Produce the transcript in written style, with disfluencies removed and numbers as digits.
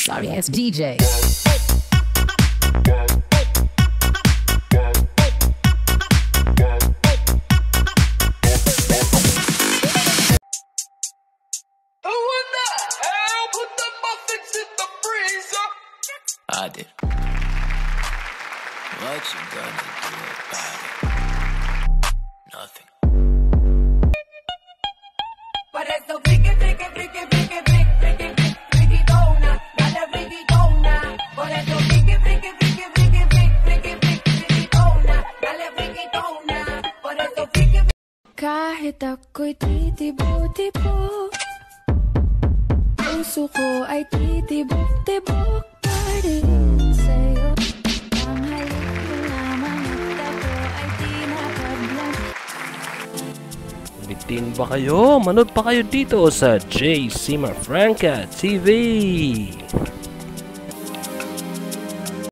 sorry ass DJ. I did. What you gonna do about it? Nothing. Por eso friki, friki, friki, friki, friki, friki, friki, dona, dale friki, dona. Por eso friki, friki, friki, friki, friki, friki, friki, dona, dale friki, dona. Por eso friki. Kahit ako'y titibok-tibok, puso ko ay titibok-tibok pa rin sa'yo. Ang halik mo lamang at ako ay tinapaglan. Bitin ba kayo? Manood pa kayo dito sa J. Sima Franca TV.